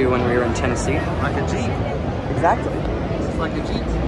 when we were in Tennessee. Like a Jeep. Exactly. It's like a Jeep.